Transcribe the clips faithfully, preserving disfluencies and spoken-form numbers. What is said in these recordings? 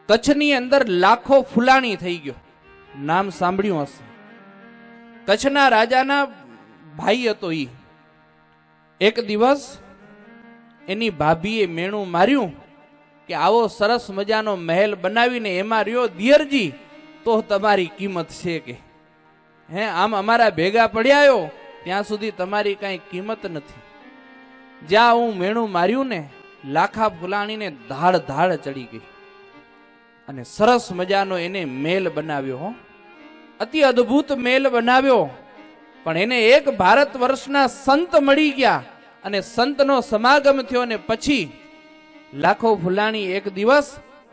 કચ્છની અંદર લાખો ફૂલાણી થઈ ગયો. નામ સાંભળ્યું હશે. કચ્છના રાજાના ભાઈ હતો. ઈ એક દિવસ એની ભાભીએ મેણું માર્યું કે આવો સરસ મજાનો મહેલ બનાવીને એમાં રહ્યો દિયરજી તો તમારી કિંમત છે કે હે આમ અમારા ભેગા પડ્યાયો ત્યાં સુધી તમારી કાંઈ કિંમત નથી. જ્યાં હું મેણું માર્યું ને લાખા ફૂલાણીને ધાડ ધાડ ચડી ગઈ અને સરસ મજાનો એને મેલ બનાવ્યો. હો અતિ અદ્ભુત મેલ બનાવ્યો. પણ એને એક ભારત વર્ષના સંત મળી ગયા અને સંતનો સમાગમ થયો. અને પછી લાખો ફૂલાણી એક દિવસ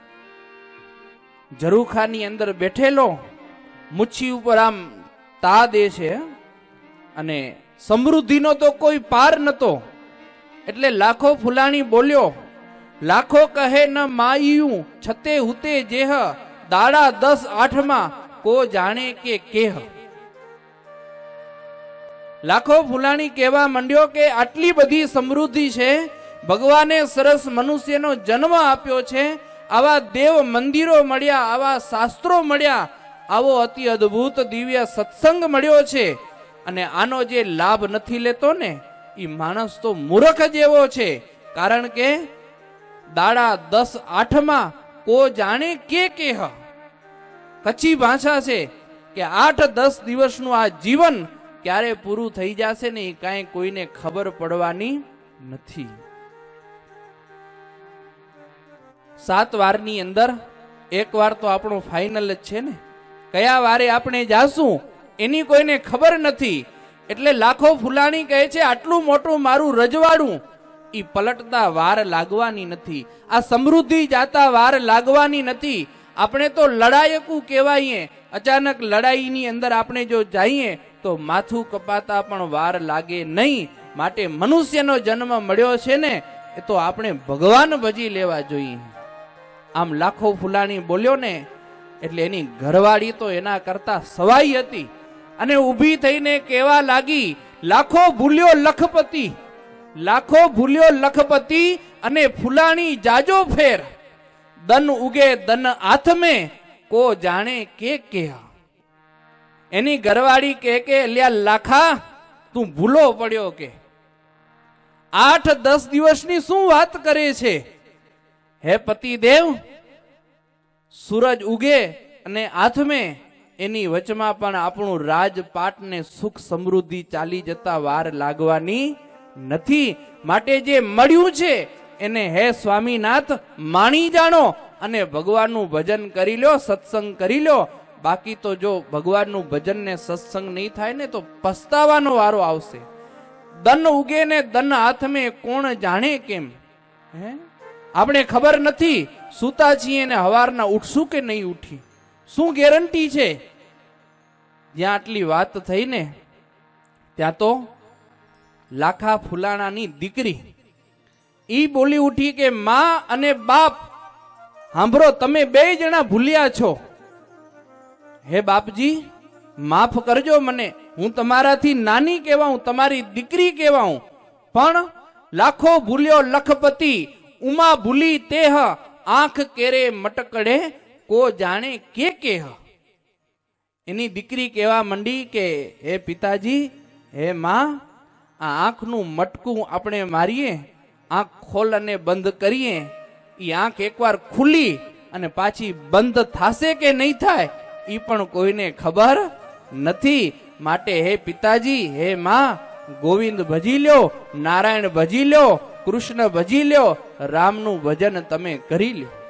ઝરૂખાની અંદર બેઠેલો, મુચ્છી ઉપર આમ તા દે છે અને સમૃદ્ધિનો તો કોઈ પાર નતો. એટલે લાખો ફૂલાણી બોલ્યો, લાખો કહે ન માયું છતે હુતે જેહ દાડા દસ આઠમાં કો જાણે કે કેહ. લાખો ફૂલાણી કહેવા માંડ્યો કે આટલી બધી સમૃદ્ધિ છે, ભગવાને સરસ મનુષ્યનો જન્મ આપ્યો છે, આવા દેવ મંદિરો મળ્યા, આવા શાસ્ત્રો મળ્યા, આવો અતિ અદ્ભુત દિવ્ય સત્સંગ મળ્યો છે, અને આનો જે લાભ નથી લેતો ને એ માણસ તો મૂર્ખ જેવો છે. કારણ કે દાડા દસ આઠમાં કો જાણે કે કેહ કચ્છી ભાષા છે કે આઠ દસ દિવસનું આ જીવન ક્યારે પૂરું થઈ જશે ને એ કાંઈ કોઈને ખબર પડવાની નથી. સાત વારની અંદર એક વાર તો આપણો ફાઇનલ જ છે ને, કયા વારે આપણે જાશું એની કોઈને ખબર નથી. એટલે લાખો ફૂલાણી કહે છે આટલું મોટું મારું રજવાડું ઈ પલટતા વાર લાગવાની નથી, આ સમૃદ્ધિ જાતા વાર લાગવાની નથી. આપણે તો લડાયકું કહેવાઈએ, અચાનક લડાઈની અંદર આપણે જો જઈએ તો માથું કપાતા પણ વાર લાગે નહીં. માટે મનુષ્યનો જન્મ મળ્યો છે ને એ તો આપણે ભગવાન ભજી લેવા જોઈએ. આમ લાખો ફૂલાણી બોલ્યો ને એટલે એની ઘરવાળી તો એના કરતા સવાઈ હતી અને ઊભી થઈને કહેવા લાગી, લાખો ભૂલ્યો લખપતિ, લાખો ભૂલ્યો લખપતિ અને ફૂલાણી જાજો ફેર, દન ઉગે દન આથમે કો જાણે કે કેહ. એની ઘરવાળી કે કે લ્યા લાખા તું ભૂલો પડ્યો કે આઠ દસ દિવસની શું વાત કરે છે. હે પતિદેવ, સૂરજ ઉગે અને આથમે એની વચમાં પણ આપણું રાજપાટ ને સુખ સમૃદ્ધિ ચાલી જતા વાર લાગવાની નથી. માટે જે મળ્યું છે એને હે સ્વામીનાથ માણી જાણો અને ભગવાનનું ભજન કરી લો, સત્સંગ કરી લો. બાકી તો જો ભગવાનનું ભજન ને સત્સંગ નહીં થાય ને તો પસ્તાવાનો વારો આવશે. દન ઉગે ને દન હાથમે કોણ જાણે કેમ. હે આપણે ખબર નથી, સૂતા છીએ ને હવારના ઉઠશું કે નહીં ઉઠી, શું ગેરંટી છે. જ્યાં આટલી વાત થઈ ને ત્યાં તો લાખા ફૂલાણાની દીકરી ઈ બોલી ઉઠી કે માં અને બાપ સાંભળો, તમે બે જણા ભૂલ્યા છો. હે બાપજી માફ કરજો મને, હું તમારાથી નાની કહેવાઉં, તમારી દીકરી કહેવાઉં, પણ લાખો ભૂલ્યો લખપતિ ઉમા ભૂલી તેહ આંખ કેરે મટકડે કો જાણે કે કેહ. એની દીકરી કહેવા મંડી કે હે પિતાજી, હે માં, આ આંખનું મટકું આપણે મારીએ, આંખ ખોલ અને બંધ કરીએ, એ આંખ એકવાર ખુલી અને પાછી બંધ થશે કે નહીં થાય એ પણ કોઈને ખબર નથી. માટે હે પિતાજી, હે માં, ગોવિંદ ભજી લ્યો, નારાયણ ભજી લ્યો, કૃષ્ણ ભજી લ્યો, રામનું ભજન તમે કરી લ્યો.